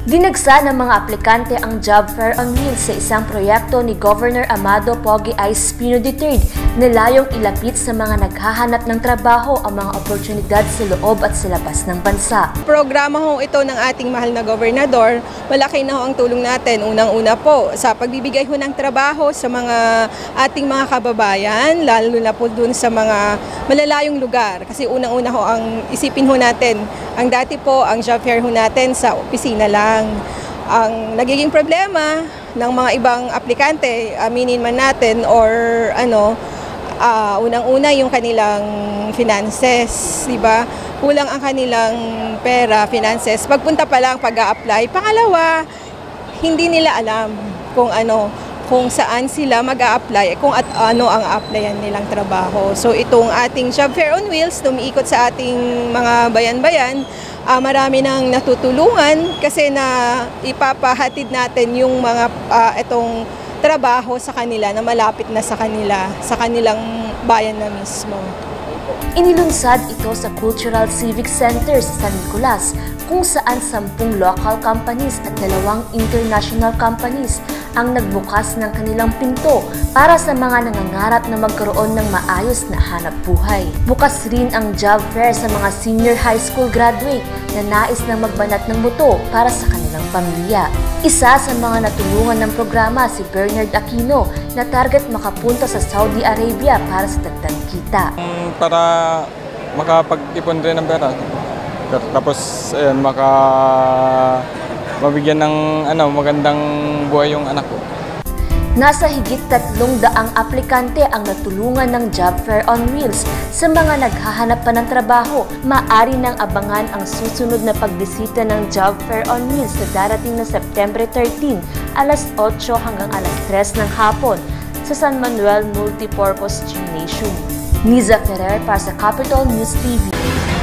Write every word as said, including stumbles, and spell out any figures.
Dinagsa ng mga aplikante ang Job Fair on Wheels sa isang proyekto ni Governor Amado Pogi I. Espino the third na layong ilapit sa mga naghahanap ng trabaho ang mga oportunidad sa loob at sa labas ng bansa. Programa ho ito ng ating mahal na gobernador, malaki na ho ang tulong natin. Unang-una po sa pagbibigay ho ng trabaho sa mga ating mga kababayan, lalo na po dun sa mga malalayong lugar. Kasi unang-una ho ang isipin ho natin, ang dati po ang job fair ho natin sa opisina lang. Ang nagiging problema ng mga ibang aplikante, aminin man natin or ano, uh, unang-una yung kanilang finances, di ba? Kulang ang kanilang pera, finances. Pagpunta pa lang pag-a-apply. Pangalawa, hindi nila alam kung ano, kung saan sila mag-a-apply, kung at ano ang a-applyan nilang trabaho. So itong ating Job Fair on Wheels, tumiikot sa ating mga bayan-bayan, uh, marami nang natutulungan kasi na ipapahatid natin yung mga uh, itong trabaho sa kanila na malapit na sa kanila, sa kanilang bayan na mismo. Inilunsad ito sa Cultural Civic Center sa San Nicolas, kung saan sampung local companies at dalawang international companies ang nagbukas ng kanilang pinto para sa mga nangangarap na magkaroon ng maayos na hanap buhay. Bukas rin ang job fair sa mga senior high school graduate na nais na magbanat ng buto para sa kanilang pamilya. Isa sa mga natulungan ng programa si Bernard Aquino na target makapunta sa Saudi Arabia para sa dagdag kita. Para makapag-ipon rin ng pera. Tapos ayun, maka mabigyan ng ano, magandang buhay yung anak ko. Nasa higit tatlong daang aplikante ang natulungan ng Job Fair on Wheels. Sa mga naghahanap pa ng trabaho, maaari nang abangan ang susunod na pagbisita ng Job Fair on Wheels sa darating na September thirteen, alas otso hanggang alas tres ng hapon sa San Manuel Multipurpose Gymnasium. Niza Ferrer para sa Capital News T V.